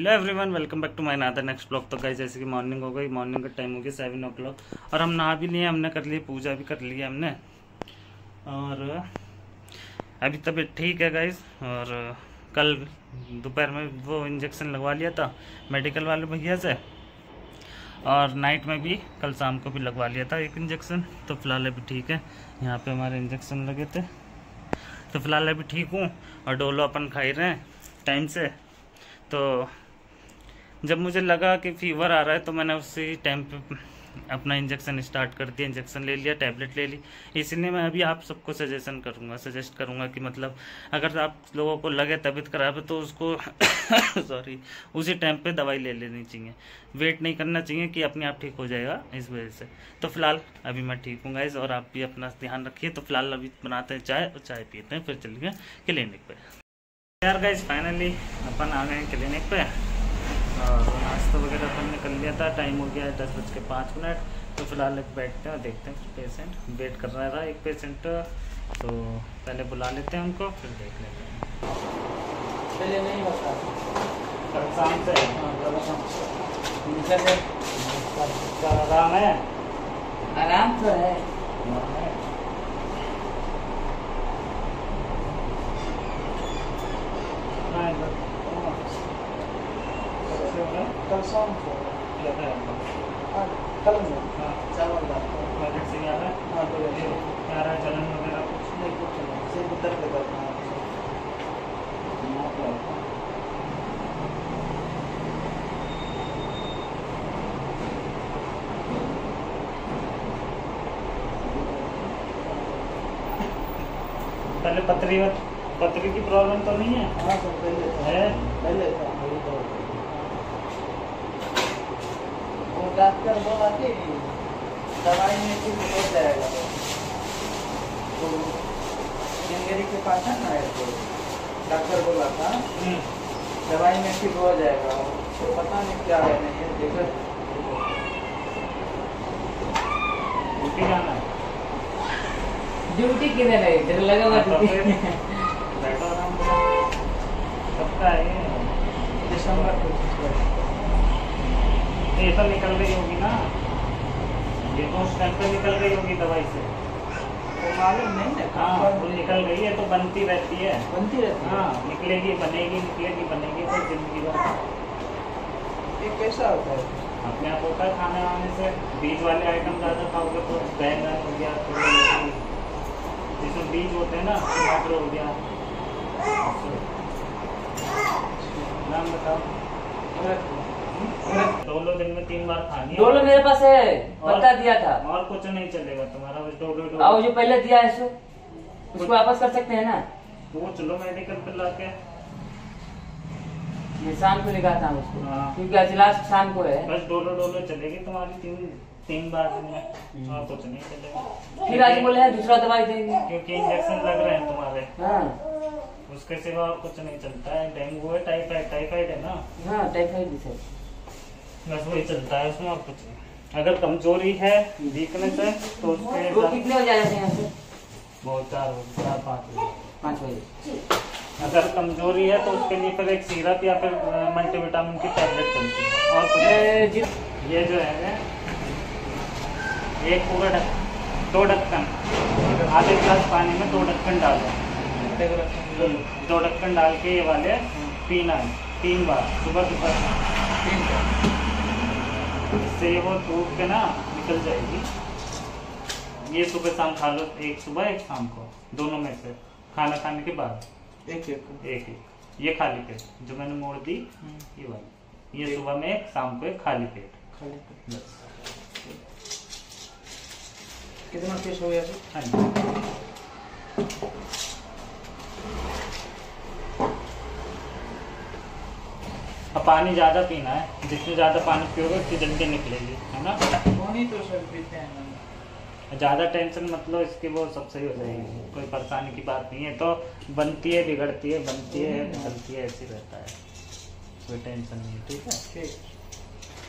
Hello everyone, welcome back to my another next blog. तो guys जैसे कि morning हो गई, मॉर्निंग का टाइम हो गया 7 o'clock और हम नहा भी लिए, हमने कर लिए, पूजा भी कर ली है हमने और अभी तबीयत ठीक है गाइस। और कल दोपहर में वो इंजेक्शन लगवा लिया था मेडिकल वाले भैया से और नाइट में भी कल शाम को भी लगवा लिया था एक इंजेक्शन। तो फिलहाल अभी ठीक है, यहाँ पे हमारे इंजेक्शन लगे थे तो फिलहाल अभी ठीक हूँ और डोलो अपन खा ही रहे हैं टाइम से। तो जब मुझे लगा कि फीवर आ रहा है तो मैंने उसी टाइम पे अपना इंजेक्शन स्टार्ट कर दिया, इंजेक्शन ले लिया, टैबलेट ले ली। इसलिए मैं अभी आप सबको सजेस्ट करूँगा कि मतलब अगर आप लोगों को लगे तबीयत खराब है तो उसको सॉरी उसी टाइम पे दवाई ले लेनी चाहिए, वेट नहीं करना चाहिए कि अपने आप ठीक हो जाएगा इस वजह से। तो फिलहाल अभी मैं ठीक हूँ गाइस और आप भी अपना ध्यान रखिए। तो फिलहाल अभी बनाते हैं चाय और चाय पीते हैं, फिर चलिए क्लिनिक पे। यार गाइस फाइनली अपन आ गए हैं क्लिनिक पे और नाश्ता वगैरह अपन ने कर लिया था। टाइम हो गया है 10:05। तो फिलहाल एक बैठते हैं, देखते हैं पेशेंट वेट कर रहा था एक पेशेंट, तो पहले बुला लेते हैं उनको फिर देख लेते हैं। पहले नहीं होता कल शाम से आराम है, आराम तो है। कल शाम को कल में चावल से क्या है क्या रहा है चलन वगैरह कुछ नहीं, कुछ नहीं, सिर्फ दर्द करना है। पहले पथरी की प्रॉब्लम तो नहीं है? हाँ सर, पहले है, पहले था वो डॉक्टर बोला कि दवाई में ठीक हो जाएगा। तो गंगेरी के पास है ना, तो डॉक्टर बोला था दवाई में ठीक हो जाएगा। तो पता नहीं क्या है, नहीं है देखो ड्यूटी जाना है। ड्यूटी किधर है, इधर लगा हुआ ड्यूटी। बैठो आराम से। कब का है ये? दिसंबर को ये तो निकल गई होगी ना, ये तो उस टाइम पे निकल गई होगी दवाई से। तो मालूम नहीं ना। हाँ वो निकल गई है तो बनती रहती है, बनती रहती है। हाँ निकलेगी बनेगी, निकलेगी बनेगी तो जिंदगी भर। ये कैसा होता है? अपने आप होता है खाने वाने से। बीज वाले आइटम ज़्यादा खाओगे तो बैंगन हो गया, तो जिसमें बीज होते हैं ना, टमाटर हो गया। नाम बताओ। डोलो दिन में 3 बार खानी है। डोलो मेरे पास है, बता दिया था। और कुछ नहीं चलेगा तुम्हारा, बस डोलो और जो पहले दिया है उसको वापस कर सकते हैं ना? वो चलो मेडिकल पे लाके। मैं शाम को लेकर आता हूँ उसको। हाँ। क्योंकि आज लास्ट शाम को है। बस डोलो चलेगी तुम्हारी 3 बार दिन में, और कुछ नहीं चलेगा। फिर आज बोले हैं दूसरा दवाई देंगे क्योंकि इंजेक्शन लग रहे हैं तुम्हारे। हाँ उसके सिवा और कुछ नहीं चलता है। डेंगू है, टाइफाइड है ना? हाँ टाइफाइड है, बस वही चलता है, उसमें और कुछ नहीं। अगर कमजोरी है, वीकनेस है तो उसके वो कितने बजे आ जाते हैं यहाँ से? बहुत 4-5 बजे। अगर कमजोरी है तो उसके लिए फिर एक सिरप या फिर मल्टीविटामिन की टैबलेट चलती है और कुछ। ये जो है एक पूरा 2 ढक्कन, आधे गिलास पानी में 2 ढक्कन डालो, 2 ढक्कन डाल के ये वाले पीना है 3 बार, सुबह दोपहर। इससे वो टूट के ना निकल जाएगी। ये सुबह शाम खा लो, एक सुबह एक शाम को, दोनों में से खाना खाने के बाद एक ये खाली पेट जो मैंने मोड़ दी, ये वाली, ये सुबह में एक, शाम को एक, खाली पेट। बस। कितना पेश हो गया? हाँ जी। अब पानी ज्यादा पीना है, जितने ज्यादा पानी पियोगे उतनी जल्दी निकलेगी, है ना? पानी तो सब पीते हैं। ज़्यादा टेंशन मत लो इसकी, वो सब सही हो जाएगी, कोई परेशानी की बात नहीं है। तो बनती है, बिगड़ती है, बनती है, निकलती है, ऐसे रहता है, कोई टेंशन नहीं है। ठीक है, ठीक।